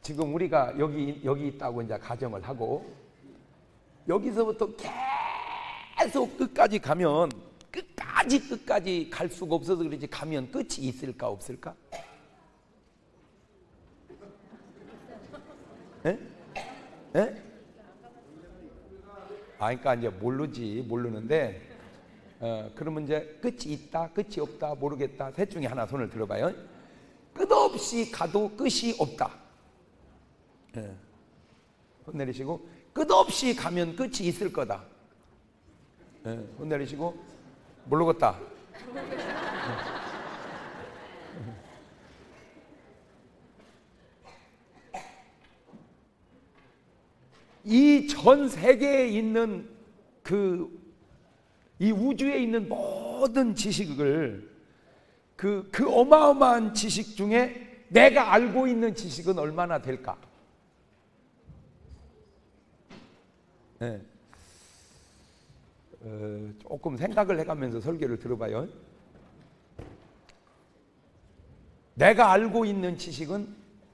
지금 우리가 여기 있다고 이제 가정을 하고, 여기서부터 계속 끝까지 가면, 끝까지 갈 수가 없어서 그러지, 가면 끝이 있을까 없을까? 예? 예? 그러니까 이제 모르는데, 그러면 이제 끝이 있다, 끝이 없다, 모르겠다. 셋 중에 하나 손을 들어봐요. 끝없이 가도 끝이 없다. 예. 손 내리시고, 끝없이 가면 끝이 있을 거다. 예. 손 내리시고, 모르겠다. 이 전 세계에 있는 이 우주에 있는 모든 지식을 그 어마어마한 지식 중에 내가 알고 있는 지식은 얼마나 될까? 네. 조금 생각을 해가면서 설교를 들어봐요. 내가 알고 있는 지식은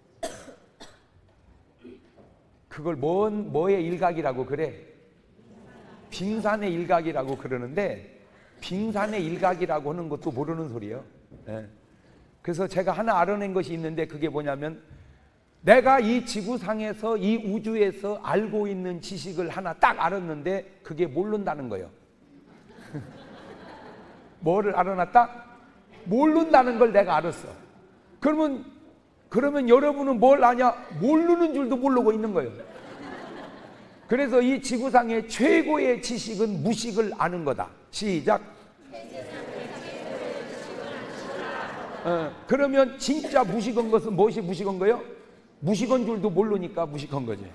그걸 뭐의 일각이라고 그래? 빙산의 일각이라고 그러는데, 빙산의 일각이라고 하는 것도 모르는 소리예요. 네. 그래서 제가 하나 알아낸 것이 있는데, 그게 뭐냐면, 내가 이 지구상에서, 이 우주에서 알고 있는 지식을 하나 딱 알았는데, 그게 모른다는 거예요. 뭐를 알아놨다? 모른다는 걸 내가 알았어. 그러면 여러분은 뭘 아냐? 모르는 줄도 모르고 있는 거예요. 그래서 이 지구상의 최고의 지식은 무식을 아는 거다. 시작. 그러면 진짜 무식한 것은 무엇이 무식한 거예요? 무식한 줄도 모르니까 무식한 거지.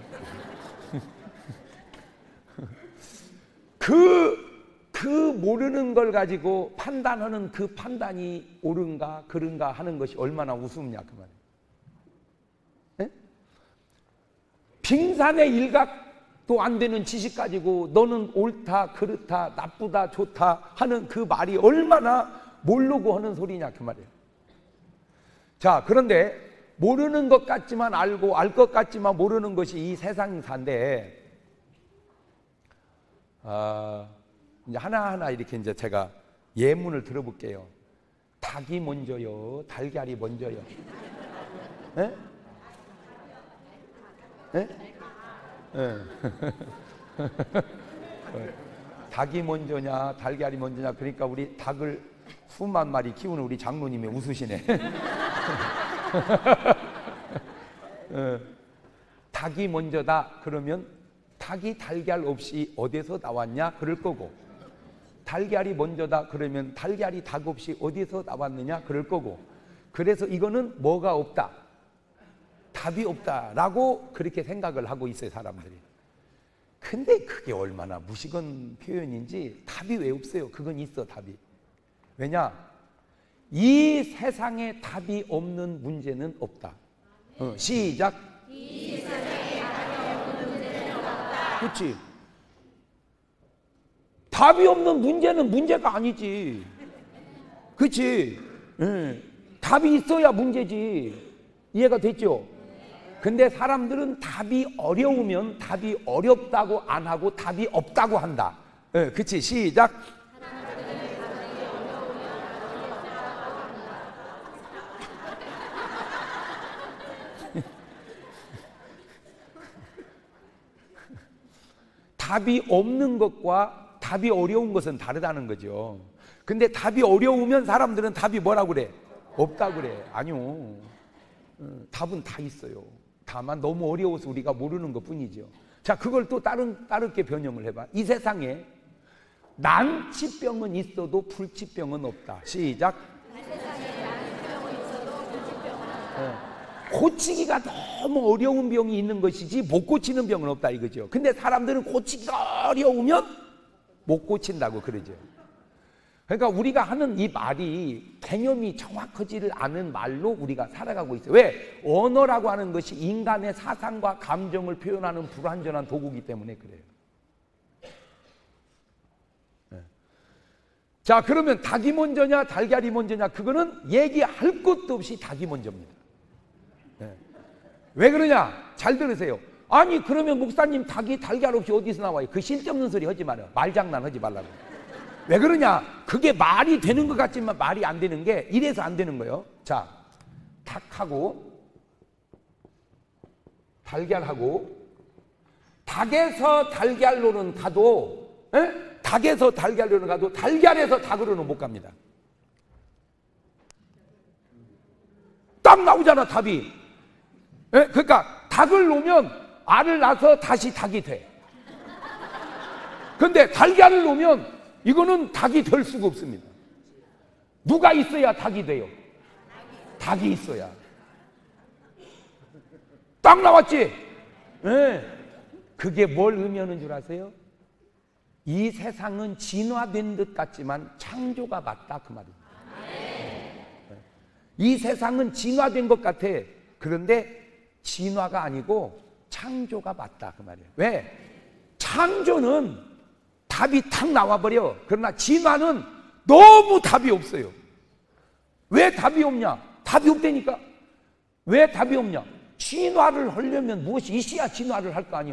그 모르는 걸 가지고 판단하는 그 판단이 옳은가 그른가 하는 것이 얼마나 우습냐 그 말이에요. 네? 빙산의 일각도 안 되는 지식 가지고 너는 옳다 그렇다 나쁘다 좋다 하는 그 말이 얼마나 모르고 하는 소리냐 그 말이에요. 자, 그런데 모르는 것 같지만 알고 알 것 같지만 모르는 것이 이 세상사인데, 이제 하나하나 이렇게 이제 제가 예문을 들어볼게요. 닭이 먼저요, 달걀이 먼저요. 예? 예? 예. 닭이 먼저냐, 달걀이 먼저냐. 그러니까 우리 닭을 수만 마리 키우는 우리 장로님이 웃으시네. 닭이 먼저다 그러면 닭이 달걀 없이 어디서 나왔냐 그럴 거고, 달걀이 먼저다 그러면 달걀이 닭 없이 어디서 나왔느냐 그럴 거고, 그래서 이거는 뭐가 없다, 답이 없다라고 그렇게 생각을 하고 있어요 사람들이. 근데 그게 얼마나 무식한 표현인지. 답이 왜 없어요? 그건 있어, 답이. 왜냐? 이 세상에 답이 없는 문제는 없다. 시작. 이 세상에 답이 없는 문제는 없다. 그렇지. 답이 없는 문제는 문제가 아니지. 그렇지. 답이 있어야 문제지. 이해가 됐죠? 근데 사람들은 답이 어려우면 답이 어렵다고 안 하고 답이 없다고 한다. 그렇지. 시작. 답이 없는 것과 답이 어려운 것은 다르다는 거죠. 근데 답이 어려우면 사람들은 답이 뭐라고 그래? 없다고 그래. 아니요. 답은 다 있어요. 다만 너무 어려워서 우리가 모르는 것 뿐이죠. 자, 그걸 또 다르게 변형을 해봐. 이 세상에 난치병은 있어도 불치병은 없다. 시작. 세상에 난치병은 있어도 불치병은 없다. 고치기가 너무 어려운 병이 있는 것이지 못 고치는 병은 없다 이거죠. 근데 사람들은 고치기가 어려우면 못 고친다고 그러죠. 그러니까 우리가 하는 이 말이 개념이 정확하지를 않은 말로 우리가 살아가고 있어요. 왜? 언어라고 하는 것이 인간의 사상과 감정을 표현하는 불완전한 도구이기 때문에 그래요. 자, 그러면 닭이 먼저냐 달걀이 먼저냐, 그거는 얘기할 것도 없이 닭이 먼저입니다. 왜 그러냐? 잘 들으세요. 아니 그러면 목사님 닭이 달걀 없이 어디서 나와요? 그 쓸데없는 소리 하지 말아요. 말장난 하지 말라고. 왜 그러냐? 그게 말이 되는 것 같지만 말이 안 되는 게 이래서 안 되는 거예요. 자, 닭하고 달걀하고 닭에서 달걀로는 가도 닭에서 달걀로는 가도 달걀에서 닭으로는 못 갑니다. 딱 나오잖아 답이. 그러니까 닭을 놓으면 알을 낳아서 다시 닭이 돼. 근데 달걀을 놓으면 이거는 닭이 될 수가 없습니다. 누가 있어야 닭이 돼요? 닭이 있어야. 딱 나왔지? 그게 뭘 의미하는 줄 아세요? 이 세상은 진화된 듯 같지만 창조가 맞다 그 말입니다. 이 세상은 진화된 것 같아. 그런데 진화가 아니고 창조가 맞다 그 말이에요. 왜? 창조는 답이 탁 나와버려. 그러나 진화는 너무 답이 없어요. 왜 답이 없냐? 답이 없다니까. 왜 답이 없냐? 진화를 하려면 무엇이 있어야 진화를 할 거 아니에요.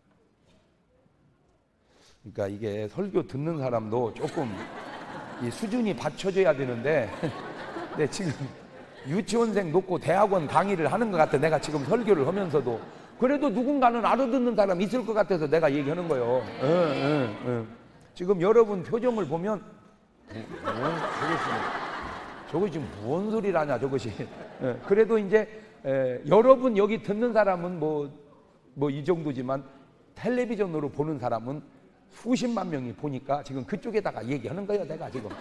그러니까 이게 설교 듣는 사람도 조금 이 수준이 받쳐줘야 되는데 근데 지금 유치원생 놓고 대학원 강의를 하는 것 같아. 내가 지금 설교를 하면서도. 그래도 누군가는 알아듣는 사람 있을 것 같아서 내가 얘기하는 거예요. 지금 여러분 표정을 보면 저것이 무슨 소리라냐 저것이. 그래도 이제 여러분 여기 듣는 사람은 뭐 이 정도지만 텔레비전으로 보는 사람은 수십만 명이 보니까 지금 그쪽에다가 얘기하는 거예요 내가 지금.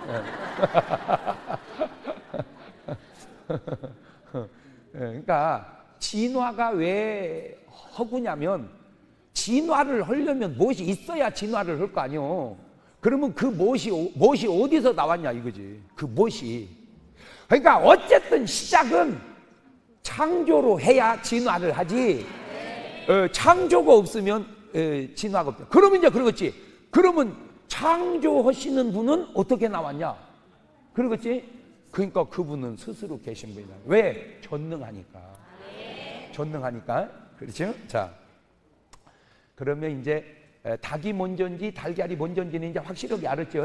그러니까 진화가 왜 허구냐면 진화를 하려면 무엇이 있어야 진화를 할 거 아니요. 그러면 그 무엇이 어디서 나왔냐 이거지. 그 무엇이. 그러니까 어쨌든 시작은 창조로 해야 진화를 하지. 창조가 없으면 진화가 없다. 그러면 이제 그러겠지. 그러면 창조하시는 분은 어떻게 나왔냐? 그러겠지. 그러니까 그분은 스스로 계신 분이다. 왜? 전능하니까. 전능하니까. 그렇죠? 자, 그러면 이제 닭이 먼저인지 달걀이 먼저인지는 이제 확실하게 알았죠?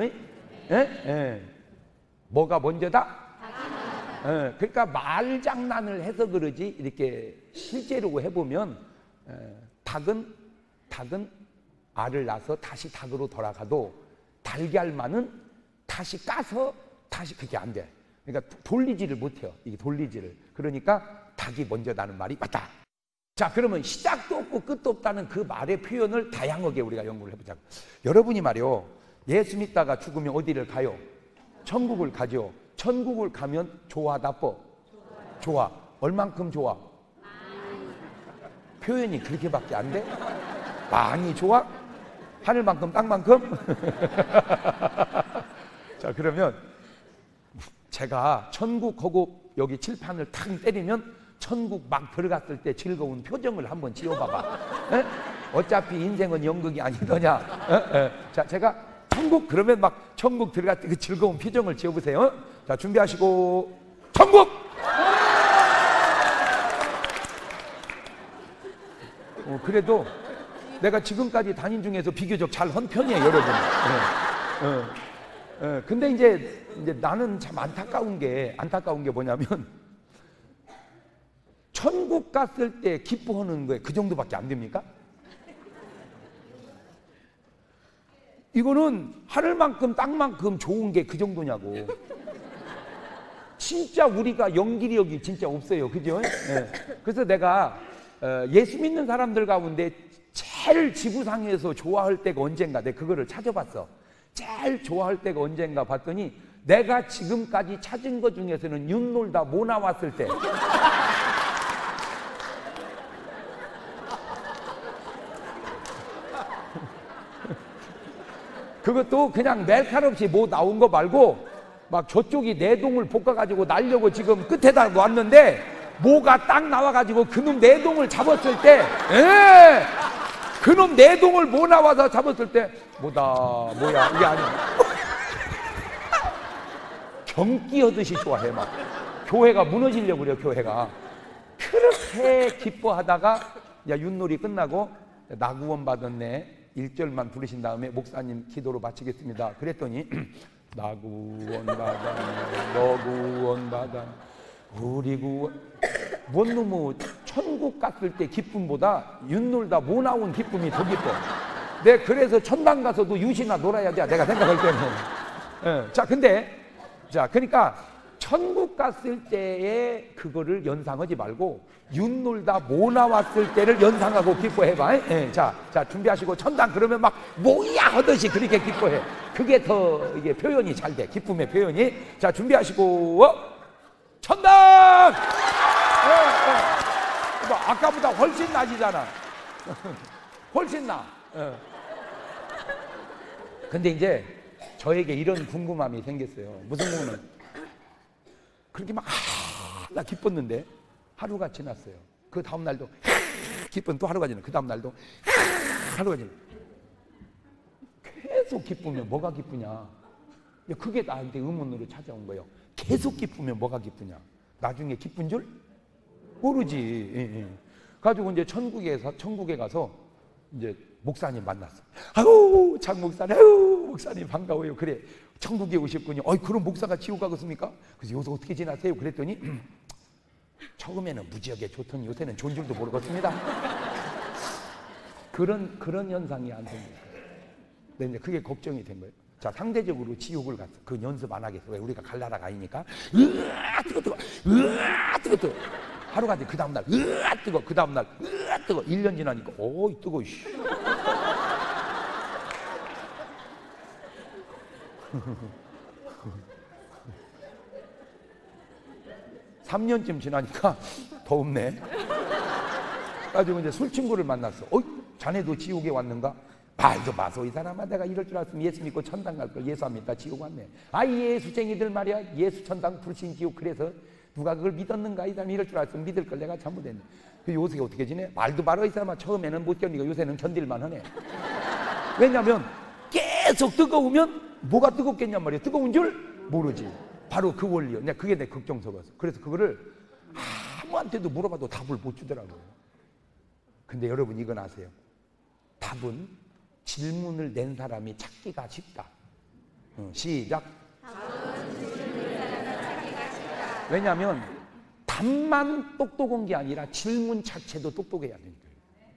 뭐가 먼저다? 그러니까 말장난을 해서 그러지 이렇게 실제로 해보면 닭은 알을 낳아서 다시 닭으로 돌아가도 달걀만은 다시 까서 다시 그게 안 돼. 그러니까 돌리지를 못해요. 이게 돌리지를. 그러니까 닭이 먼저다는 말이 맞다. 자, 그러면 시작도 없고 끝도 없다는 그 말의 표현을 다양하게 우리가 연구를 해보자고. 여러분이 말이요, 예수 믿다가 죽으면 어디를 가요? 천국을 가죠. 천국을 가면 좋아 나빠? 좋아. 얼만큼 좋아? 표현이 그렇게밖에 안 돼? 많이 좋아? 하늘만큼 땅만큼? 자, 그러면 제가 천국하고 여기 칠판을 탁 때리면 천국 막 들어갔을 때 즐거운 표정을 한번 지어봐봐. 어차피 인생은 연극이 아니더냐. 자, 제가 천국 그러면 막 천국 들어갈 때 그 즐거운 표정을 지어보세요. 자, 준비하시고 천국! 그래도 내가 지금까지 다닌 중에서 비교적 잘 한 편이에요, 여러분. 근데 이제 나는 참 안타까운 게 뭐냐면 천국 갔을 때 기뻐하는 거에 그 정도밖에 안 됩니까? 이거는 하늘만큼 땅만큼 좋은 게 그 정도냐고. 진짜 우리가 연기력이 진짜 없어요, 그죠? 그래서 내가 예수 믿는 사람들 가운데 제일 지구상에서 좋아할 때가 언젠가 내가 그거를 찾아봤어. 제일 좋아할 때가 언젠가 봤더니 내가 지금까지 찾은 것 중에서는 윤놀다 뭐 나왔을 때. 그것도 그냥 날카롭이 뭐 나온 거 말고 막 저쪽이 내동을 볶아가지고 날려고 지금 끝에다 놨는데 뭐가 딱 나와가지고 그놈 내동을 잡았을 때, 그놈 내동을 뭐 나와서 잡았을 때 뭐야 이게 아니야. 경기하듯이 좋아해. 막 교회가 무너지려고 그래요. 교회가 그렇게 기뻐하다가 야, 윷놀이 끝나고 나구원 받았네 1절만 부르신 다음에 목사님 기도로 마치겠습니다. 그랬더니 나구원 받았네 너 구원 받아 우리 구원. 뭔 놈의 천국 갔을 때 기쁨보다 윷놀다 못 나온 기쁨이 더 기뻐. 내 그래서 천당 가서도 윷이나 놀아야지 내가 생각할 때는. 예. 자, 근데 자, 그러니까 천국 갔을 때에 그거를 연상하지 말고 윷놀다 못 나왔을 때를 연상하고 기뻐해봐. 예. 자, 준비하시고 천당 그러면 막 뭐야 하듯이 그렇게 기뻐해. 그게 더 이게 표현이 잘 돼. 기쁨의 표현이. 자, 준비하시고 천당! 뭐 아까보다 훨씬 나지잖아. 훨씬 나. 근데 이제 저에게 이런 궁금함이 생겼어요. 무슨 궁금함? 그렇게 막 나 기뻤는데 하루가 지났어요. 그 다음 날도 기쁜 또 하루가 지나. 그 다음 날도 하루가 지나. 계속 기쁘면 뭐가 기쁘냐? 그게 나한테 의문으로 찾아온 거예요. 계속 기쁘면 뭐가 기쁘냐? 나중에 기쁜 줄 모르지. 예. 가지고 이제 천국에 가서 이제 목사님 만났어. 아유, 장 목사님, 아유, 목사님 반가워요. 그래, 천국에 오셨군요. 그럼 목사가 지옥 가겠습니까? 그래서 요새 어떻게 지나세요? 그랬더니 처음에는 무지하게 좋더니 요새는 좋은 줄도 모르겠습니다. 그런 현상이 안 생겨요. 근데 이제 그게 걱정이 된 거예요. 자, 상대적으로 지옥을 갔어. 그 연습 안 하겠어. 왜? 우리가 갈 나라가 아니니까. 뜨거. 뜨거. 하루가 돼. 그 다음날, 뜨거. 그 다음날, 뜨거. 1년 지나니까, 어이, 뜨거, 씨. (3년쯤) 지나니까 더웁네. 가지고 이제 술 친구를 만났어. 자네도 지옥에 왔는가? 말도 마소, 이 사람아. 내가 이럴 줄 알았으면 예수 믿고 천당 갈 걸. 예수 안 믿다 지옥 왔네. 예수쟁이들 말이야. 예수 천당 불신 지옥. 그래서 누가 그걸 믿었는가? 이 사람이 이럴 줄 알았으면 믿을 걸. 내가 잘못했네. 요새 어떻게 지내? 말도 말어, 이 사람아. 처음에는 못 견디고 요새는 견딜만 하네. 왜냐면 계속 뜨거우면 뭐가 뜨겁겠냔 말이야. 뜨거운 줄 모르지. 바로 그 원리요. 내가 그게 내 걱정스러웠어. 그래서 그거를 아무한테도 물어봐도 답을 못 주더라고요. 근데 여러분 이건 아세요? 답은 질문을 낸 사람이 찾기가 쉽다. 시작. 왜냐하면 답만 똑똑한 게 아니라 질문 자체도 똑똑해야 되니까요.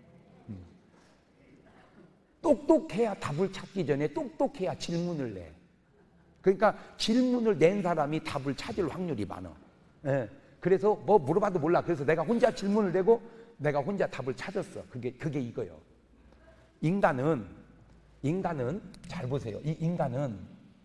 똑똑해야 답을 찾기 전에 똑똑해야 질문을 내. 그러니까 질문을 낸 사람이 답을 찾을 확률이 많아. 예. 그래서 뭐 물어봐도 몰라. 그래서 내가 혼자 질문을 내고 내가 혼자 답을 찾았어. 그게 이거요. 인간은 잘 보세요. 이 인간은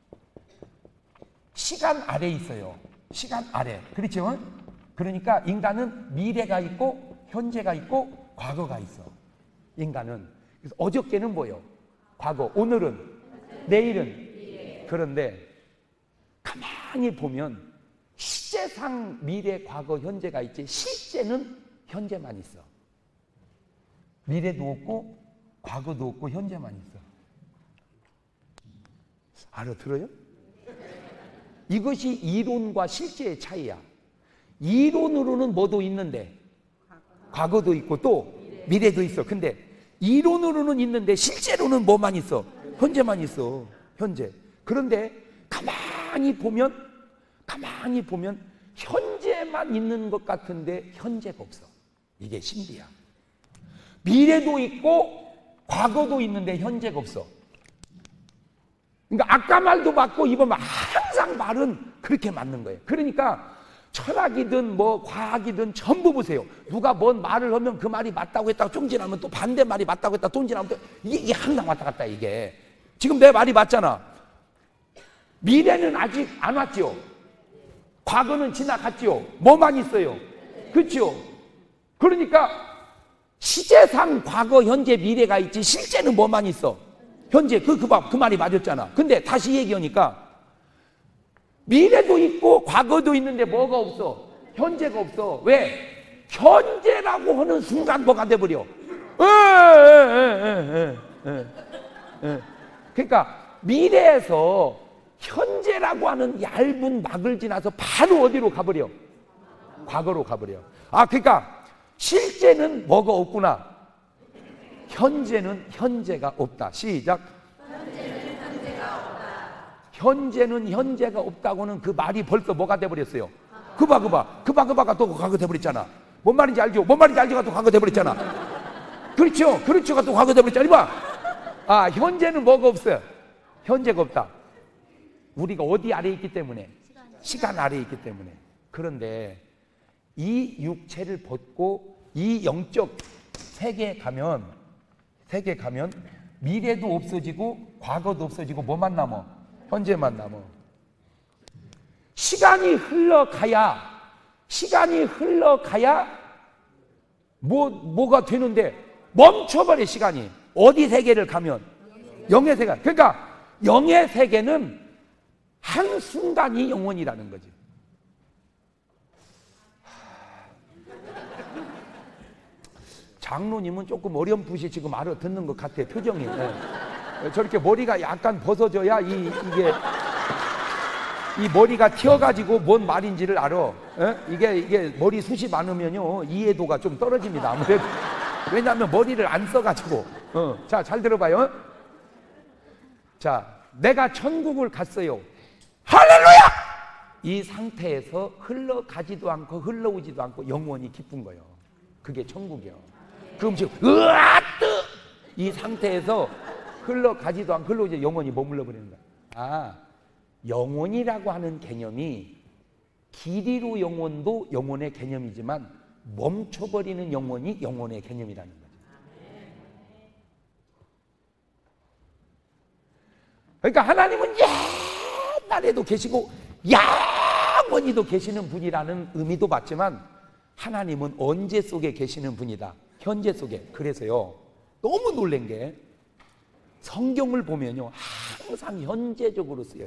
시간 아래에 있어요. 시간 아래. 그렇죠? 그러니까 인간은 미래가 있고 현재가 있고 과거가 있어. 인간은. 그래서 어저께는 뭐예요? 과거. 오늘은? 내일은? 그런데 가만히 보면 시제상 미래, 과거, 현재가 있지 실제는 현재만 있어. 미래도 없고 과거도 없고 현재만 있어. 알아들어요? 이것이 이론과 실제의 차이야. 이론으로는 뭐도 있는데 과거도 있고 또 미래도 있어. 근데 이론으로는 있는데 실제로는 뭐만 있어? 현재만 있어. 현재. 그런데 가만히 보면 현재만 있는 것 같은데 현재가 없어. 이게 신비야. 미래도 있고 과거도 있는데 현재가 없어. 그러니까 아까 말도 맞고 이번 말 항상 말은 그렇게 맞는 거예요. 그러니까 철학이든 뭐 과학이든 전부 보세요. 누가 뭔 말을 하면 그 말이 맞다고 했다가 좀 지나면 또 반대 말이 맞다고 했다가 좀 지나면 또 이게 항상 왔다 갔다. 이게 지금 내 말이 맞잖아. 미래는 아직 안 왔죠. 과거는 지나갔죠. 뭐만 있어요? 그렇죠? 그러니까 시제상 과거, 현재, 미래가 있지 실제는 뭐만 있어? 현재. 그 말이 맞았잖아. 근데 다시 얘기하니까 미래도 있고 과거도 있는데 뭐가 없어? 현재가 없어. 왜? 현재라고 하는 순간 뭐가 돼버려? 그러니까 미래에서 현재라고 하는 얇은 막을 지나서 바로 어디로 가버려? 과거로 가버려. 그러니까 실제는 뭐가 없구나. 현재는 현재가 없다. 시작. 현재는 현재가 없다. 현재는 현재가 없다고는 그 말이 벌써 뭐가 돼버렸어요? 그바가 또 과거 돼버렸잖아. 뭔 말인지 알죠? 뭔 말인지 알죠가 또 과거 돼버렸잖아. 그렇죠가 또 과거 돼버렸잖아. 이봐. 현재는 뭐가 없어요? 현재가 없다. 우리가 어디 아래에 있기 때문에? 시간 아래에 있기 때문에. 그런데 이 육체를 벗고 이 영적 세계에 가면 미래도 없어지고 과거도 없어지고 뭐만 남어? 현재만 남어. 시간이 흘러가야 뭐가 되는데 멈춰버려. 시간이 어디 세계를 가면? 영의 세계. 그러니까 영의 세계는 한순간이 영원이라는 거지. 장로님은 조금 어렴풋이 지금 알아듣는 것 같아. 표정이. 저렇게 머리가 약간 벗어져야 이게 이 머리가 튀어가지고 뭔 말인지를 알아. 이게 머리숱이 많으면요 이해도가 좀 떨어집니다. 아무래도. 왜냐하면 머리를 안 써가지고. 자, 잘 들어봐요. 자, 내가 천국을 갔어요. 할렐루야! 이 상태에서 흘러가지도 않고 흘러오지도 않고 영원히 기쁜 거예요. 그게 천국이에요. 그럼 지금 으아뜨 이 상태에서 흘러가지도 않고 흘러오지 영원히 머물러 버리는 거야. 영혼이라고 하는 개념이 길이로 영혼도 영혼의 개념이지만 멈춰버리는 영혼이 영혼의 개념이라는 거죠. 그러니까 하나님은 옛날에도 계시고 영원히도 계시는 분이라는 의미도 맞지만 하나님은 언제 속에 계시는 분이다. 현재 속에. 그래서요 너무 놀란 게 성경을 보면요 항상 현재적으로 쓰여요.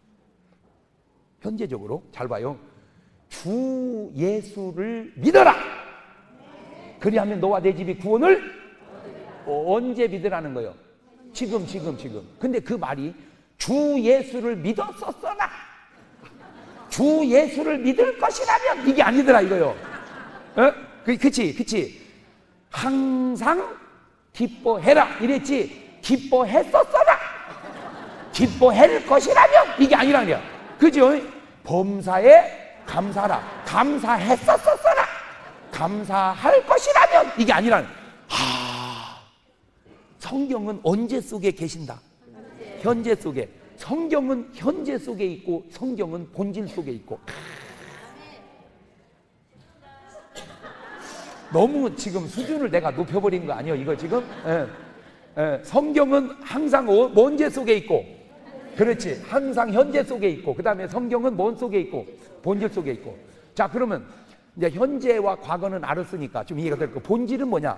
현재적으로. 잘 봐요. 주 예수를 믿어라. 그리하면 너와 내 집이 구원을 언제 믿으라는 거예요? 지금. 근데 그 말이 주 예수를 믿었었어라. 주 예수를 믿을 것이라면 이게 아니더라 이거요. 그치. 항상 기뻐해라 이랬지. 기뻐했었어라. 기뻐할 것이라면 이게 아니라는 거야. 그죠? 범사에 감사라. 감사했었어라. 감사할 것이라면 이게 아니라는. 성경은 언제 속에 계신다? 현재 속에. 성경은 현재 속에 있고 성경은 본질 속에 있고. 너무 지금 수준을 내가 높여버린 거 아니에요 이거 지금? 성경은 항상 언제 속에 있고, 그렇지, 항상 현재 속에 있고, 그 다음에 성경은 뭔 속에 있고? 본질 속에 있고. 자, 그러면 이제 현재와 과거는 알았으니까 좀 이해가 될 거. 본질은 뭐냐?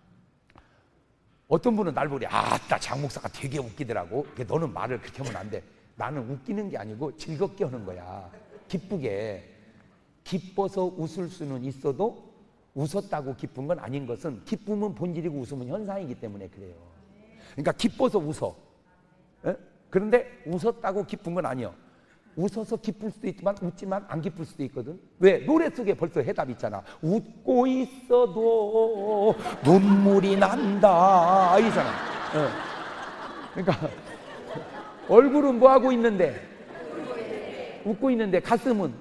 어떤 분은 날 보래. 아따, 장 목사가 되게 웃기더라고. 너는 말을 그렇게 하면 안 돼. 나는 웃기는 게 아니고 즐겁게 하는 거야. 기쁘게. 기뻐서 웃을 수는 있어도 웃었다고 기쁜 건 아닌 것은, 기쁨은 본질이고 웃음은 현상이기 때문에 그래요. 그러니까 기뻐서 웃어. 그런데 웃었다고 기쁜 건 아니에요. 웃어서 기쁠 수도 있지만 웃지만 안 기쁠 수도 있거든. 왜? 노래 속에 벌써 해답 있잖아. 웃고 있어도 눈물이 난다 이잖아. 그러니까 얼굴은 뭐 하고 있는데? 웃고 있는데 가슴은?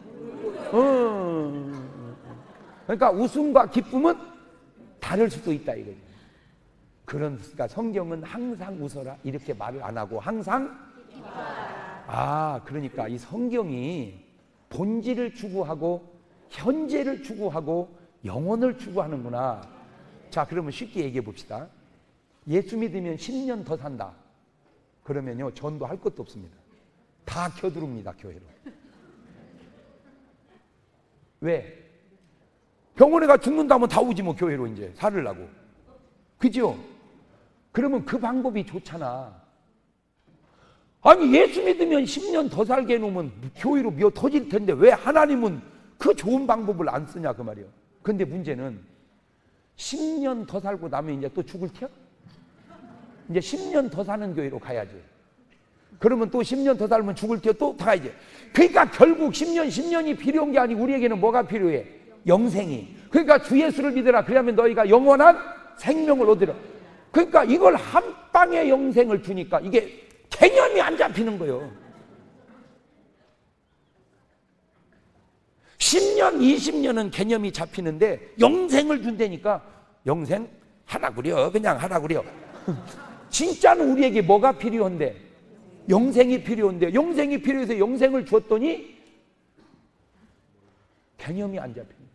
그러니까 웃음과 기쁨은 다를 수도 있다 이거죠. 그러니까 성경은 항상 웃어라 이렇게 말을 안 하고 항상 그러니까 이 성경이 본질을 추구하고 현재를 추구하고 영혼을 추구하는구나. 자, 그러면 쉽게 얘기해 봅시다. 예수 믿으면 10년 더 산다. 그러면요 전도할 것도 없습니다. 다 켜두릅니다 교회로. 왜? 병원에 가 죽는다면 다 오지 뭐 교회로 이제 살으려고. 그죠? 그러면 그 방법이 좋잖아. 아니 예수 믿으면 10년 더 살게 해놓으면 교회로 미어 터질 텐데 왜 하나님은 그 좋은 방법을 안 쓰냐 그 말이에요. 근데 문제는 10년 더 살고 나면 이제 또 죽을 티야? 이제 10년 더 사는 교회로 가야지. 그러면 또 10년 더 살면 죽을 티야 또 가야지. 그러니까 결국 10년이 필요한 게 아니고 우리에게는 뭐가 필요해? 영생이. 그러니까 주 예수를 믿으라. 그러면 너희가 영원한 생명을 얻으라. 그러니까 이걸 한 방에 영생을 주니까 이게 개념이 안 잡히는 거예요. 10년, 20년은 개념이 잡히는데 영생을 준다니까 영생 하라구려. 그냥 하라구려. 진짜는 우리에게 뭐가 필요한데? 영생이 필요한데 영생이 필요해서 영생을 주었더니 개념이 안 잡히는 거예요.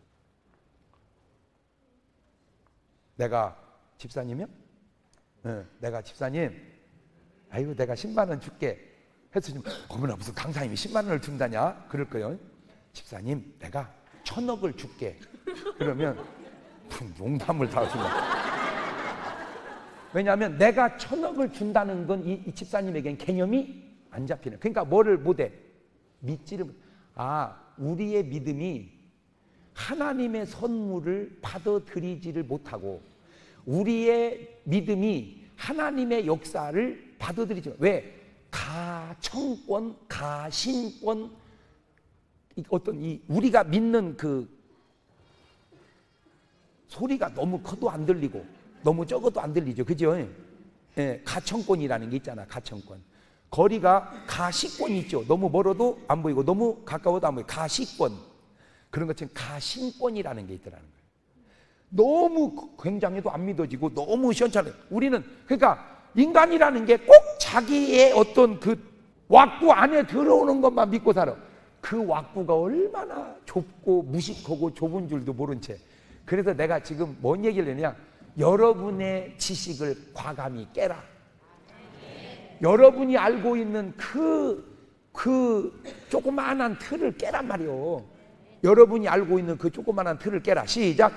내가 집사님이요? 내가 집사님, 아이고 내가 10만 원 줄게 했으니 어머나 무슨 강사님이 10만 원을 준다냐? 그럴 거예요. 집사님 내가 1,000억을 줄게. 그러면 농담을 다 하시면 왜냐하면 내가 1,000억을 준다는 건 이 집사님에겐 개념이 안 잡히는. 그러니까 뭐를 못해? 믿지를 못해. 우리의 믿음이 하나님의 선물을 받아들이지를 못하고 우리의 믿음이 하나님의 역사를 받아들이지 못해. 왜? 가청권, 가신권, 어떤 우리가 믿는 그 소리가 너무 커도 안 들리고 너무 적어도 안 들리죠. 그죠? 예, 가청권이라는 게 있잖아. 가청권. 거리가 가시권이 있죠. 너무 멀어도 안 보이고 너무 가까워도 안 보이고 가시권. 그런 것처럼 가신권이라는 게 있더라는 거예요. 너무 굉장해도 안 믿어지고 너무 시원찮아요. 우리는 그러니까 인간이라는 게 꼭 자기의 어떤 그 왁구 안에 들어오는 것만 믿고 살아. 그 왁구가 얼마나 좁고 무식하고 좁은 줄도 모른 채. 그래서 내가 지금 뭔 얘기를 했냐? 여러분의 지식을 과감히 깨라. 여러분이 알고 있는 그 조그마한 틀을 깨란 말이요. 여러분이 알고 있는 그 조그마한 틀을 깨라. 시작.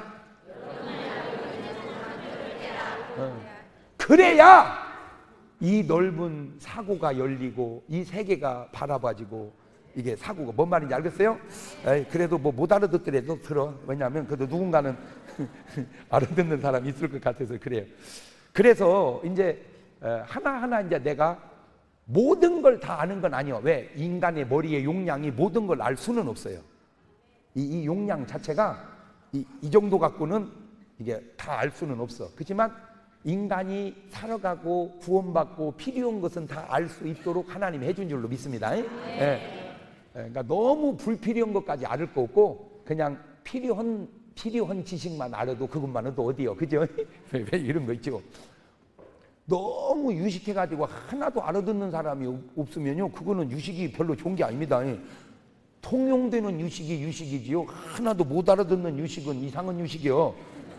그래야 이 넓은 사고가 열리고 이 세계가 바라봐지고. 이게 사고가 뭔 말인지 알겠어요? 에이, 그래도 뭐 못 알아듣더라도 들어. 왜냐하면 그래도 누군가는 알아듣는 사람이 있을 것 같아서 그래요. 그래서 이제 하나하나 이제 내가 모든 걸 다 아는 건 아니에요. 왜? 인간의 머리의 용량이 모든 걸 알 수는 없어요. 이 용량 자체가 이 정도 갖고는 이게 다 알 수는 없어. 그렇지만 인간이 살아가고 구원받고 필요한 것은 다 알 수 있도록 하나님이 해준 줄로 믿습니다. 예. 그러니까 너무 불필요한 것까지 알을 거 없고 그냥 필요한 지식만 알아도 그것만은 또 어디요? 그죠? 왜 이런 거 있죠? 너무 유식해가지고 하나도 알아듣는 사람이 없으면요, 그거는 유식이 별로 좋은 게 아닙니다. 통용되는 유식이 유식이지요. 하나도 못 알아듣는 유식은 이상한 유식이요.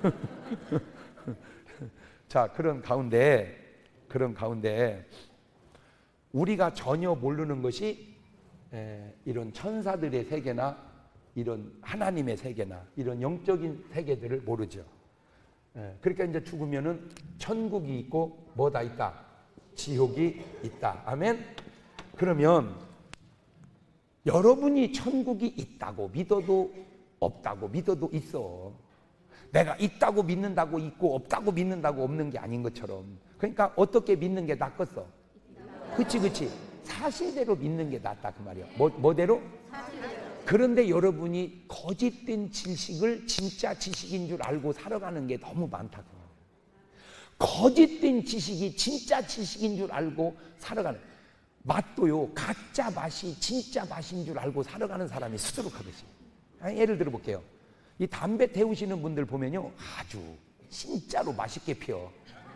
자, 그런 가운데 우리가 전혀 모르는 것이 이런 천사들의 세계나 이런 하나님의 세계나 이런 영적인 세계들을 모르죠. 그러니까 이제 죽으면은 천국이 있고 뭐다 있다? 지옥이 있다. 아멘. 그러면 여러분이 천국이 있다고 믿어도 없다고 믿어도 있어. 내가 있다고 믿는다고 있고 없다고 믿는다고 없는 게 아닌 것처럼. 그러니까 어떻게 믿는 게 낫겠어? 그치. 사실대로 믿는 게 낫다 그 말이야. 뭐대로? 그런데 여러분이 거짓된 지식을 진짜 지식인 줄 알고 살아가는 게 너무 많다. 거짓된 지식이 진짜 지식인 줄 알고 살아가는 맛도요, 가짜 맛이 진짜 맛인 줄 알고 살아가는 사람이 수두룩하듯이. 예를 들어 볼게요. 이 담배 태우시는 분들 보면요, 아주 진짜로 맛있게 피워.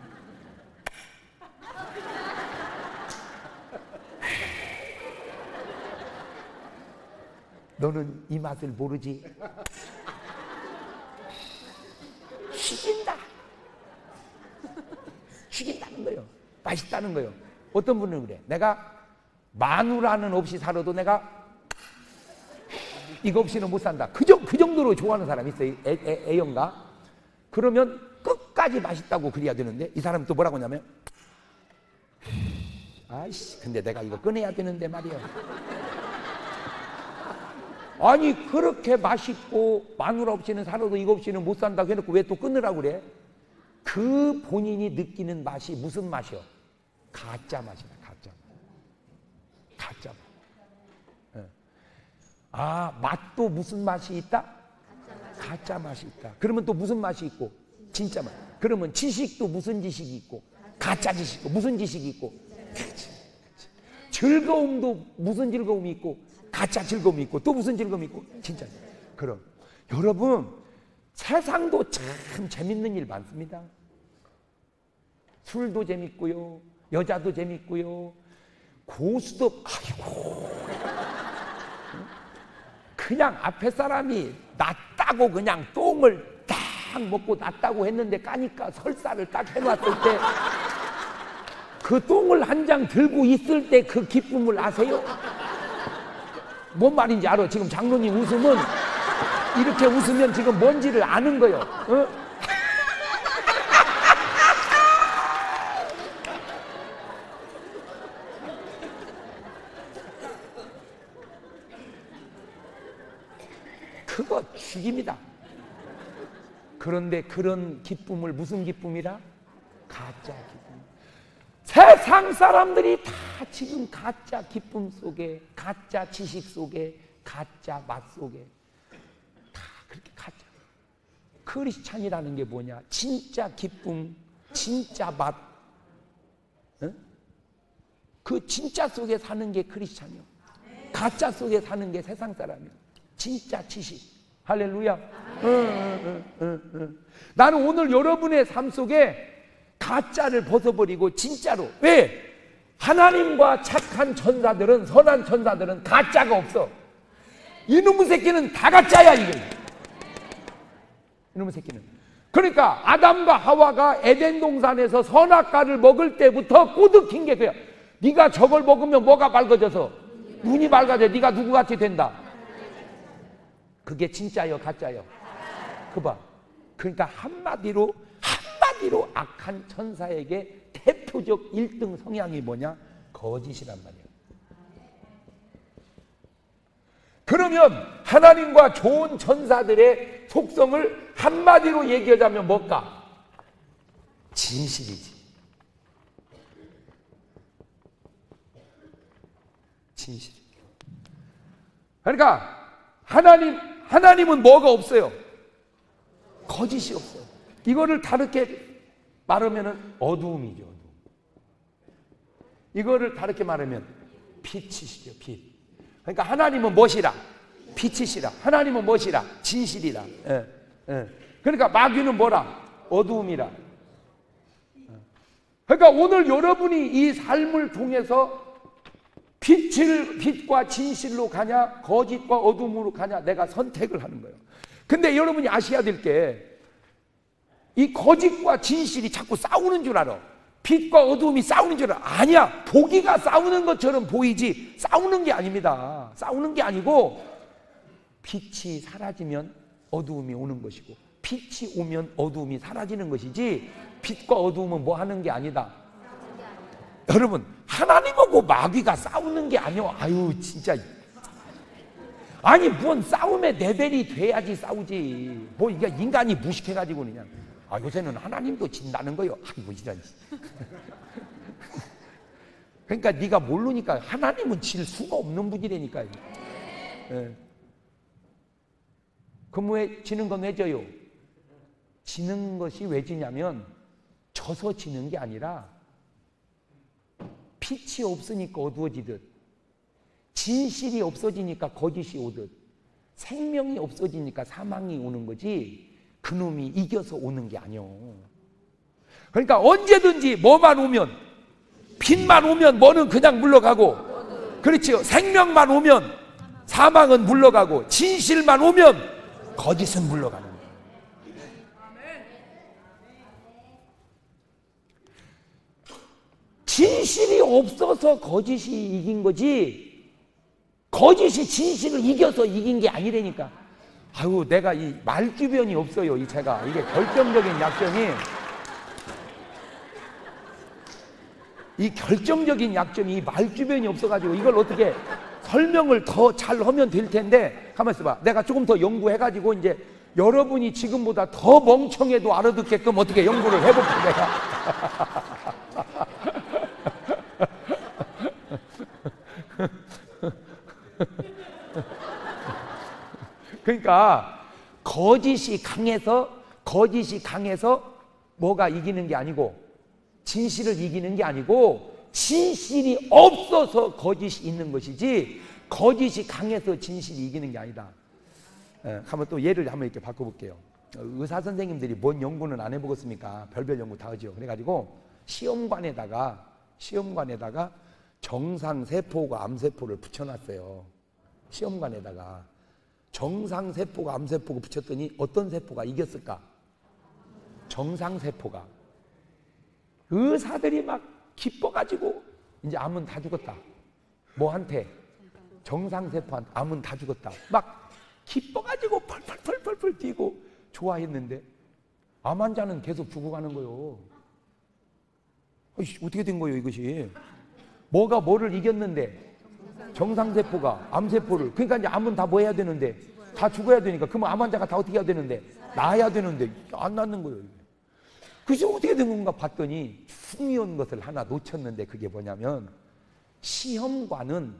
너는 이 맛을 모르지? 죽인다는 거예요. 맛있다는 거예요. 어떤 분은 그래. 내가 마누라는 없이 살아도 내가 이거 없이는 못 산다. 그 정도로 좋아하는 사람이 있어요. 애연가. 그러면 끝까지 맛있다고 그래야 되는데 이 사람은 또 뭐라고 하냐면 아이씨 근데 내가 이거 꺼내야 되는데 말이야. 아니 그렇게 맛있고 마누라 없이는 살아도 이거 없이는 못 산다고 해놓고 왜 또 끊으라고 그래? 그 본인이 느끼는 맛이 무슨 맛이요? 가짜 맛이다. 가짜 맛. 아 맛도 무슨 맛이 있다? 가짜 맛이 있다. 그러면 또 무슨 맛이 있고? 진짜 맛. 그러면 지식도 무슨 지식이 있고? 가짜 지식이 있고. 무슨 지식이 있고? 그치. 즐거움도 무슨 즐거움이 있고? 가짜 즐거움이 있고. 또 무슨 즐거움이 있고? 진짜. 그럼 여러분, 세상도 참 재밌는 일 많습니다. 술도 재밌고요, 여자도 재밌고요, 고수도, 아이고, 그냥 앞에 사람이 낫다고 그냥 똥을 딱 먹고 낫다고 했는데 까니까 설사를 딱 해놨을 때 그 똥을 한 장 들고 있을 때 그 기쁨을 아세요? 뭔 말인지 알아? 지금 장로님 웃으면, 이렇게 웃으면 지금 뭔지를 아는 거예요. 어? 그거 죽입니다. 그런데 그런 기쁨을 무슨 기쁨이라? 가짜 기쁨. 세상 사람들이 다 지금 가짜 기쁨 속에, 가짜 지식 속에, 가짜 맛 속에 다 그렇게 가짜. 크리스찬이라는 게 뭐냐? 진짜 기쁨, 진짜 맛, 응? 그 진짜 속에 사는 게 크리스찬이요. 가짜 속에 사는 게 세상 사람이요. 진짜 지식. 할렐루야. 나는 오늘 여러분의 삶 속에 가짜를 벗어버리고 진짜로. 왜? 하나님과 착한 천사들은, 선한 천사들은 가짜가 없어. 이놈의 새끼는 다 가짜야, 이게. 이놈의 새끼는. 그러니까 아담과 하와가 에덴 동산에서 선악과를 먹을 때부터 꼬드긴 게 그야. 네가 저걸 먹으면 뭐가 밝아져서? 눈이 밝아져. 네가 누구같이 된다. 그게 진짜요, 가짜요? 그 봐. 그러니까 한마디로 악한 천사에게 대표적 1등 성향이 뭐냐? 거짓이란 말이에요. 그러면 하나님과 좋은 천사들의 속성을 한마디로 얘기하자면 뭘까? 진실이지. 진실. 그러니까 하나님은 뭐가 없어요? 거짓이 없어요. 이거를 다르게 말하면 어두움이죠. 어두움. 이거를 다르게 말하면 빛이시죠. 빛. 그러니까 하나님은 무엇이라? 빛이시라. 하나님은 무엇이라? 진실이라. 그러니까 마귀는 뭐라? 어두움이라. 그러니까 오늘 여러분이 이 삶을 통해서 빛과 진실로 가냐, 거짓과 어둠으로 가냐, 내가 선택을 하는 거예요. 근데 여러분이 아셔야 될 게, 이 거짓과 진실이 자꾸 싸우는 줄 알아. 빛과 어둠이 싸우는 줄 알아. 아니야. 보기가 싸우는 것처럼 보이지 싸우는 게 아닙니다. 싸우는 게 아니고, 빛이 사라지면 어두움이 오는 것이고, 빛이 오면 어두움이 사라지는 것이지, 빛과 어두움은 뭐 하는 게 아니다. 여러분, 하나님하고 마귀가 싸우는 게 아니오. 아유, 진짜. 아니, 뭔 싸움의 레벨이 돼야지 싸우지. 뭐, 이게 인간이 무식해가지고 그냥. 아, 요새는 하나님도 진다는 거요. 아이고, 진짜. 그러니까 네가 모르니까 하나님은 질 수가 없는 분이라니까요. 예. 그럼 왜 지는 건 왜 져요? 지는 것이 왜 지냐면 져서 지는 게 아니라 빛이 없으니까 어두워지듯, 진실이 없어지니까 거짓이 오듯, 생명이 없어지니까 사망이 오는 거지 그놈이 이겨서 오는 게 아니오. 그러니까 언제든지 뭐만 오면, 빛만 오면 뭐는 그냥 물러가고, 그렇지요. 생명만 오면 사망은 물러가고, 진실만 오면 거짓은 물러가는 거예요. 진실이 없어서 거짓이 이긴 거지, 거짓이 진실을 이겨서 이긴 게 아니라니까. 아유, 내가 이 말주변이 없어요, 이 제가. 이게 결정적인 약점이, 이 결정적인 약점이 이 말주변이 없어가지고 이걸 어떻게 설명을 더 잘 하면 될 텐데, 가만히 있어봐. 내가 조금 더 연구해가지고 이제 여러분이 지금보다 더 멍청해도 알아듣게끔 어떻게 연구를 해볼게, 내가. 그러니까 거짓이 강해서 뭐가 이기는 게 아니고, 진실을 이기는 게 아니고, 진실이 없어서 거짓이 있는 것이지 거짓이 강해서 진실이 이기는 게 아니다. 한번 또 예를 한번 이렇게 바꿔볼게요. 의사 선생님들이 뭔 연구는 안 해보겠습니까? 별별 연구 다 하죠. 그래가지고 시험관에다가 정상세포가 암세포를 붙여놨어요. 시험관에다가 정상세포가 암세포가 붙였더니 어떤 세포가 이겼을까? 정상세포가. 의사들이 막 기뻐가지고 이제 암은 다 죽었다. 뭐한테? 정상세포한테. 암은 다 죽었다. 막 기뻐가지고 펄펄펄펄 뛰고 좋아했는데 암 환자는 계속 죽어가는 거예요. 어떻게 된 거예요 이것이? 뭐가 뭐를 이겼는데? 정상세포가 암세포를. 그러니까 이제 암은 다 뭐 해야 되는데? 다 죽어야 되니까. 그러면 암 환자가 다 어떻게 해야 되는데? 나아야 되는데 안 낫는 거예요. 그래서 어떻게 된 건가 봤더니 중요한 것을 하나 놓쳤는데, 그게 뭐냐면 시험관은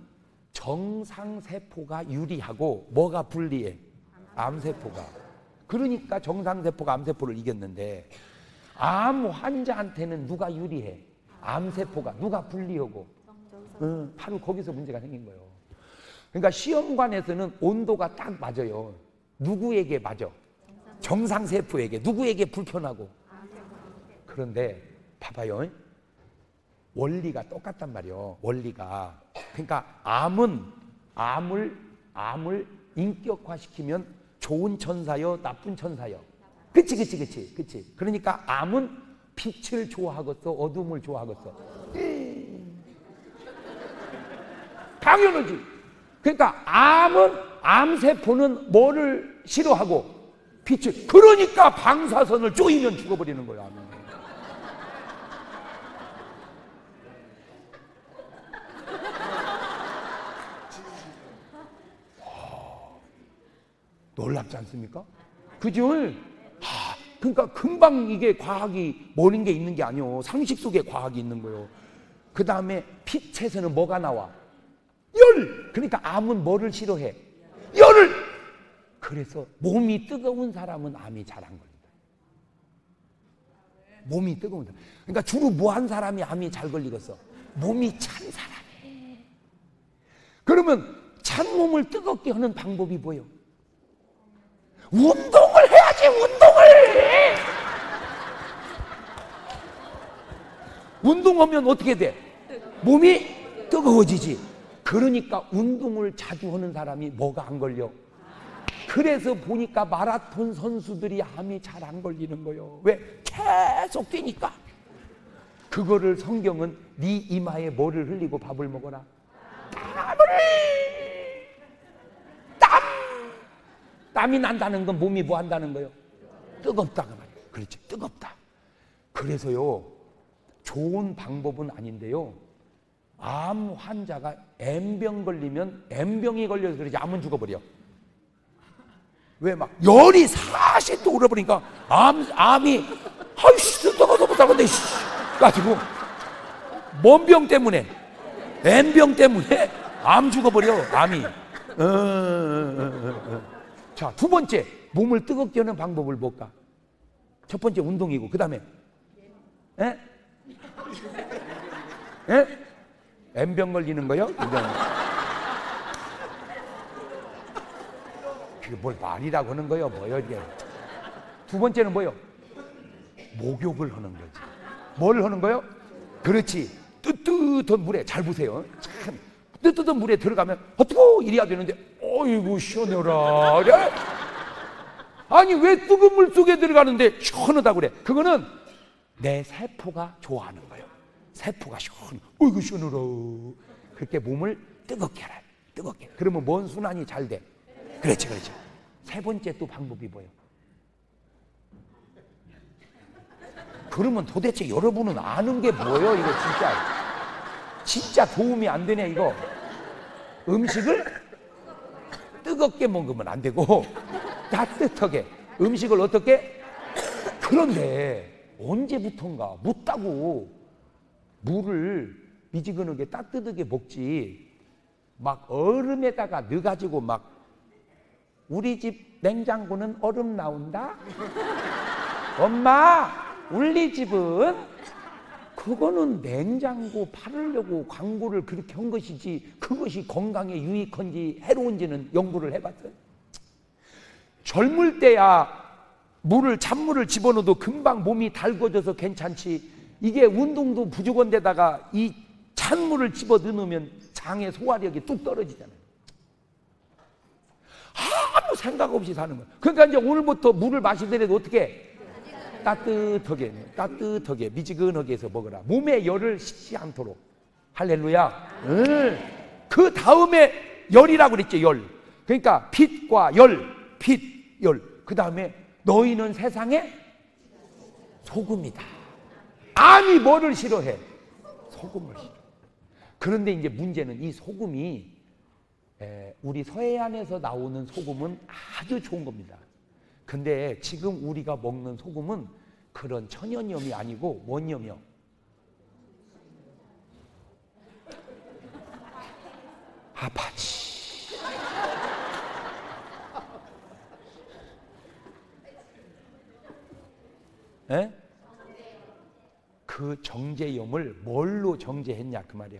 정상세포가 유리하고 뭐가 불리해? 암세포가. 그러니까 정상세포가 암세포를 이겼는데, 암 환자한테는 누가 유리해? 암세포가. 누가 불리하고? 바로 거기서 문제가 생긴 거예요. 그러니까 시험관에서는 온도가 딱 맞아요. 누구에게 맞아? 정상세포에게. 누구에게 불편하고? 그런데 봐봐요. 원리가 똑같단 말이에요. 원리가. 그러니까 암을 인격화시키면 좋은 천사요, 나쁜 천사요. 그치. 그러니까 암은 빛을 좋아하겠어, 어둠을 좋아하겠어? 당연하지. 그러니까 암세포는 뭐를 싫어하고? 빛을. 그러니까 방사선을 쪼이면 죽어버리는 거야. 암은. 놀랍지 않습니까? 그죠? 그러니까 금방 이게 과학이 모르는 게 있는 게 아니요. 상식 속에 과학이 있는 거요. 그 다음에 빛에서는 뭐가 나와? 열! 그러니까 암은 뭐를 싫어해? 열을! 그래서 몸이 뜨거운 사람은 암이 잘 안 걸린다. 몸이 뜨거운 사람. 그러니까 주로 뭐 한 사람이 암이 잘 걸리겠어? 몸이 찬 사람이. 그러면 찬 몸을 뜨겁게 하는 방법이 뭐예요? 운동을 해야지, 운동을! 운동하면 어떻게 돼? 몸이 뜨거워지지. 그러니까 운동을 자주 하는 사람이 뭐가 안 걸려? 그래서 보니까 마라톤 선수들이 암이 잘 안 걸리는 거예요. 왜? 계속 뛰니까. 그거를 성경은 네 이마에 뭐를 흘리고 밥을 먹어라? 땀이 난다는 건 몸이 뭐 한다는 거예요? 뜨겁다가 말이에요. 그렇지, 뜨겁다. 그래서요, 좋은 방법은 아닌데요, 암 환자가 M병 걸리면, M병이 걸려서 그러지 암은 죽어버려. 왜? 막 열이 40도 오르버리니까 암이 아이씨 뜨거운데 가지고 뭔 병 때문에? M병 때문에 암 죽어버려. 암이. 자, 두 번째, 몸을 뜨겁게 하는 방법을 뭘까? 첫 번째 운동이고, 그 다음에 M병 걸리는 거요? 그게 뭘 말이라고 하는 거요? 뭐요 이게? 두 번째는 뭐요? 목욕을 하는 거지. 뭘 하는 거요? 그렇지. 뜨뜻한 물에, 잘 보세요. 참 뜨뜻한 물에 들어가면 어떡 이래야 되는데, 어이구 시원해라. 아니 왜 뜨거운 물 속에 들어가는데 시원하다고 그래? 그거는 내 세포가 좋아하는 거예요. 세포가 시원. 어이구 시원해라. 그렇게 몸을 뜨겁게 하라. 뜨겁게. 그러면 뭔 순환이 잘 돼? 그렇지. 세 번째 또 방법이 뭐예요? 그러면 도대체 여러분은 아는 게 뭐예요? 이거 진짜 도움이 안 되네 이거. 음식을 뜨겁게 먹으면 안 되고 따뜻하게. 음식을 어떻게? 그런데 언제부턴가 묻다고 물을 미지근하게 따뜻하게 먹지 막 얼음에다가 넣어가지고 막 우리 집 냉장고는 얼음 나온다? 엄마, 우리 집은 그거는 냉장고 팔으려고 광고를 그렇게 한 것이지 그것이 건강에 유익한지 해로운지는 연구를 해봤어요? 젊을 때야 찬물을 집어넣어도 금방 몸이 달궈져서 괜찮지, 이게 운동도 부족한 데다가 이 찬물을 집어 넣으면 장의 소화력이 뚝 떨어지잖아요. 아무 생각 없이 사는 거예요. 그러니까 이제 오늘부터 물을 마시더라도 어떻게 따뜻하게 미지근하게 해서 먹어라. 몸에 열을 식지 않도록. 할렐루야. 그 다음에 열이라고 그랬죠. 열. 그러니까 빛과 열, 빛, 열. 그 다음에 너희는 세상에 소금이다. 암이 뭐를 싫어해? 소금을 싫어. 그런데 이제 문제는 이 소금이 우리 서해안에서 나오는 소금은 아주 좋은 겁니다. 근데 지금 우리가 먹는 소금은 그런 천연염이 아니고 뭔 염이요? 아파치. 에? 그 정제염을 뭘로 정제했냐 그 말이야.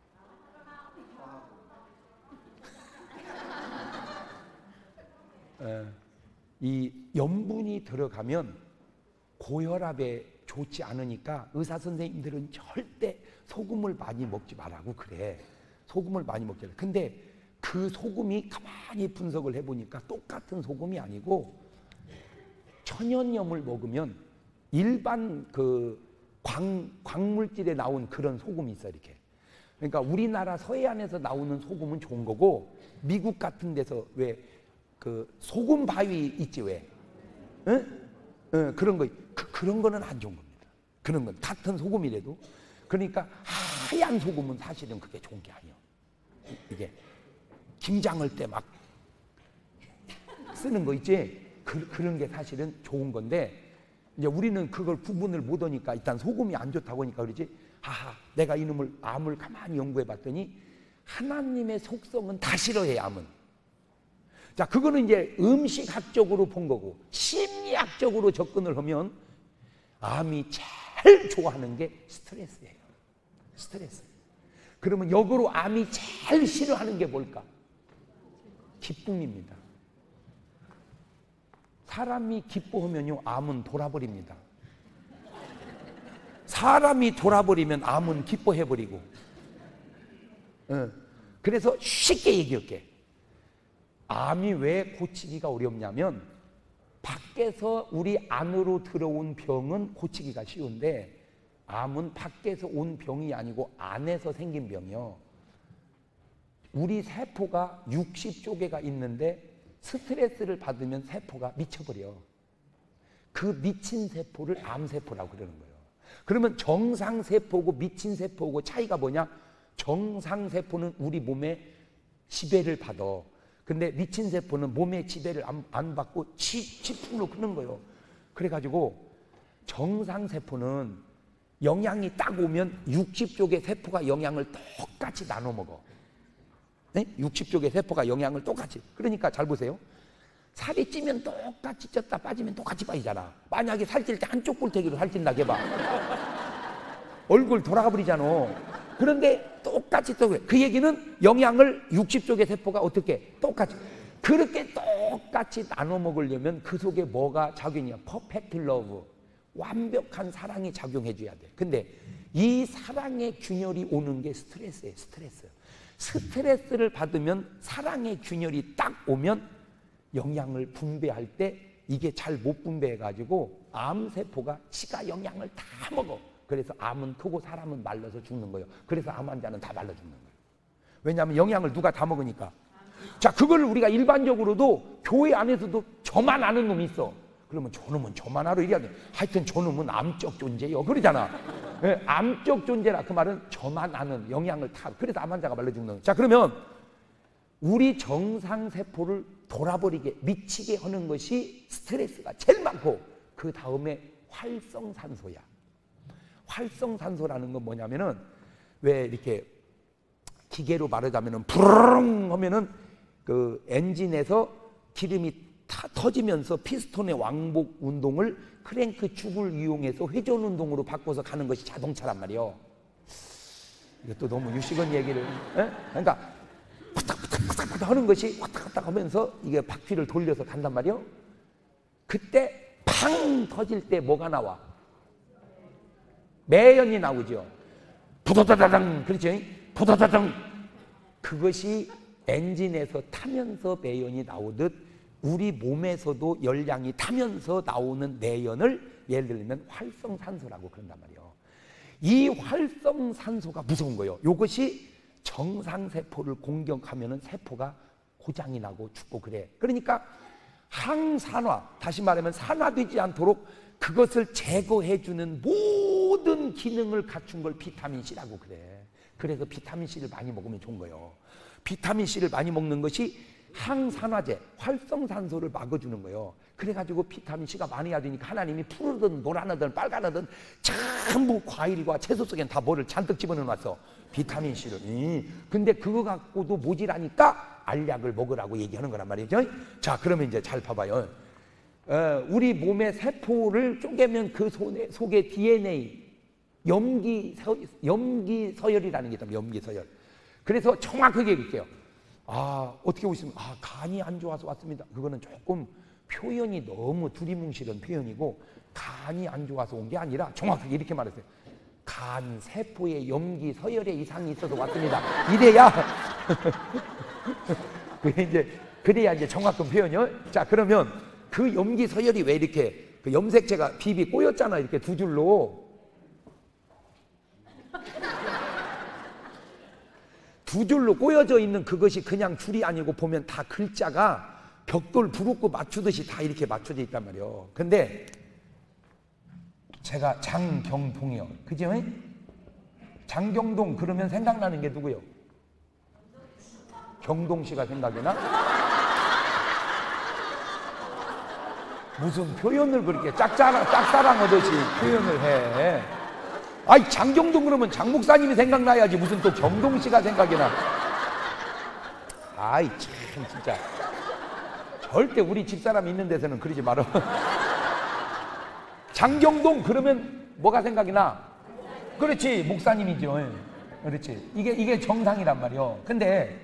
이 염분이 들어가면 고혈압에 좋지 않으니까 의사 선생님들은 절대 소금을 많이 먹지 말라고 그래. 소금을 많이 먹지 말라. 근데 그 소금이 가만히 분석을 해보니까 똑같은 소금이 아니고 천연염을 먹으면 일반 그 광물질에 나온 그런 소금이 있어 이렇게. 그러니까 우리나라 서해안에서 나오는 소금은 좋은 거고 미국 같은 데서 왜 그 소금 바위 있지 왜? 응? 그런 거 그런 거는 안 좋은 겁니다. 그런 건 같은 소금이라도. 그러니까 하얀 소금은 사실은 그게 좋은 게 아니에요. 이게 김장할 때 막 쓰는 거 있지? 그런 게 사실은 좋은 건데 이제 우리는 그걸 구분을 못 하니까 일단 소금이 안 좋다고 하니까 그러지. 내가 이놈을 암을 가만히 연구해 봤더니 하나님의 속성은 다 싫어해 암은. 자, 그거는 이제 음식학적으로 본 거고 심리학적으로 접근을 하면 암이 제일 좋아하는 게 스트레스예요. 스트레스. 그러면 역으로 암이 제일 싫어하는 게 뭘까? 기쁨입니다. 사람이 기뻐하면요 암은 돌아버립니다. 사람이 돌아버리면 암은 기뻐해버리고. 그래서 쉽게 얘기할게. 암이 왜 고치기가 어렵냐면 밖에서 우리 안으로 들어온 병은 고치기가 쉬운데 암은 밖에서 온 병이 아니고 안에서 생긴 병이요. 우리 세포가 60조 개가 있는데 스트레스를 받으면 세포가 미쳐버려. 그 미친 세포를 암세포라고 그러는 거예요. 그러면 정상세포고 미친세포고 차이가 뭐냐? 정상세포는 우리 몸에 지배를 받아. 근데 미친세포는 몸의 지배를 안 받고 치풍으로 크는 거예요. 그래가지고 정상세포는 영양이 딱 오면 60조 개 세포가 영양을 똑같이 나눠 먹어. 네? 60조 개 세포가 영양을 똑같이. 그러니까 잘 보세요. 살이 찌면 똑같이 쪘다 빠지면 똑같이 빠지잖아. 만약에 살찔 때 한쪽 꿀태기로 살찐다 해봐. 얼굴 돌아가 버리잖아. 그런데 똑같이 또 그 얘기는 영양을 60조 개 세포가 어떻게 똑같이 그렇게 똑같이 나눠 먹으려면 그 속에 뭐가 작용이야? 퍼펙트 러브. 완벽한 사랑이 작용해 줘야 돼. 근데 이 사랑의 균열이 오는 게 스트레스예요. 스트레스를 받으면 사랑의 균열이 딱 오면 영양을 분배할 때 이게 잘 못 분배해 가지고 암세포가 지가 영양을 다 먹어. 그래서 암은 크고 사람은 말라서 죽는 거예요. 그래서 암 환자는 다 말라 죽는 거예요. 왜냐하면 영양을 누가 다 먹으니까. 자, 그걸 우리가 일반적으로도 교회 안에서도 저만 아는 놈이 있어. 그러면 저놈은 저만 알아 이래야 돼. 하여튼 저놈은 암적 존재요. 그러잖아. 네, 암적 존재라 그 말은 저만 아는 영양을 다. 그래서 암 환자가 말라 죽는 거예요. 자, 그러면 우리 정상세포를 돌아버리게 미치게 하는 것이 스트레스가 제일 많고 그 다음에 활성산소야. 활성산소라는 건 뭐냐면은 왜 이렇게 기계로 말하자면은 부르릉 하면은 그 엔진에서 기름이 다 터지면서 피스톤의 왕복 운동을 크랭크 축을 이용해서 회전 운동으로 바꿔서 가는 것이 자동차란 말이에요. 이것도 너무 유식한 얘기를. 그러니까 왔다 하는 것이 왔다 하면서 이게 바퀴를 돌려서 간단 말이에요. 그때 팡 터질 때 뭐가 나와? 매연이 나오죠. 부다다당, 그렇죠? 부다다당. 그것이 엔진에서 타면서 매연이 나오듯 우리 몸에서도 열량이 타면서 나오는 매연을 예를 들면 활성산소라고 그런단 말이에요. 이 활성산소가 무서운 거예요. 이것이 정상세포를 공격하면 세포가 고장이 나고 죽고 그래. 그러니까 항산화, 다시 말하면 산화되지 않도록 그것을 제거해주는 모든 기능을 갖춘 걸 비타민C라고 그래. 그래서 비타민C를 많이 먹으면 좋은 거예요. 비타민C를 많이 먹는 것이 항산화제, 활성산소를 막아주는 거예요. 그래가지고 비타민C가 많아야 되니까 하나님이 푸르든 노란하든 빨간하든 전부 과일과 채소 속엔 다 뭐를 잔뜩 집어넣어놨어. 비타민C를. 근데 그거 갖고도 모자라니까 알약을 먹으라고 얘기하는 거란 말이죠. 자, 그러면 이제 잘 봐봐요. 우리 몸의 세포를 쪼개면 그 속에 DNA, 염기서열이라는 게 있답니다. 염기서열. 그래서 정확하게 얘기할게요. 어떻게 오시면 간이 안 좋아서 왔습니다. 그거는 조금 표현이 너무 두리뭉실한 표현이고, 간이 안 좋아서 온 게 아니라 정확하게 이렇게 말했어요. 간 세포에 염기 서열에 이상이 있어서 왔습니다. 이래야 그래야 이제 정확한 표현이요. 자, 그러면 그 염기 서열이 왜 이렇게 그 염색체가 비비 꼬였잖아. 이렇게 두 줄로. 두 줄로 꼬여져 있는 그것이 그냥 줄이 아니고 보면 다 글자가 벽돌 부릅고 맞추듯이 다 이렇게 맞춰져 있단 말이에요. 근데 제가 장경동이요. 그죠? 장경동 그러면 생각나는 게 누구요? 경동 씨가 생각이 나? 무슨 표현을 그렇게 짝사랑하듯이 표현을 해. 아이, 장경동 그러면 장 목사님이 생각나야지 무슨 또 경동 씨가 생각이 나. 아이, 참 진짜. 절대 우리 집사람 있는 데서는 그러지 말아. 장경동 그러면 뭐가 생각이 나? 그렇지, 목사님이죠. 그렇지. 이게 정상이란 말이요. 근데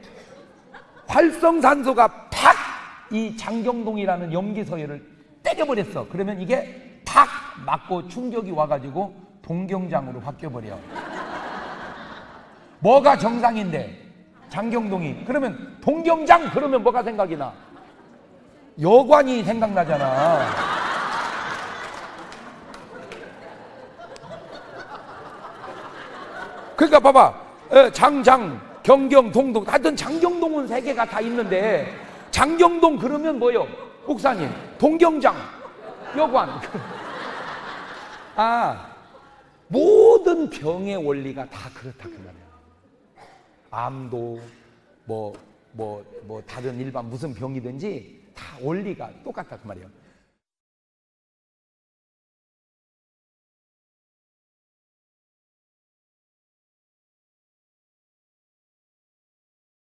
활성산소가 팍 이 장경동이라는 염기서열을 때려버렸어. 그러면 이게 팍 맞고 충격이 와가지고 동경장으로 바뀌어버려. 뭐가 정상인데? 장경동이. 그러면 동경장 그러면 뭐가 생각이 나? 여관이 생각나잖아. 그러니까 봐봐. 장장, 경경, 동동. 하여튼 장경동은 세 개가 다 있는데 장경동 그러면 뭐요? 목사님. 동경장, 여관. 모든 병의 원리가 다 그렇다 그 말이야. 암도 뭐 다른 일반 무슨 병이든지 다 원리가 똑같다 그 말이에요.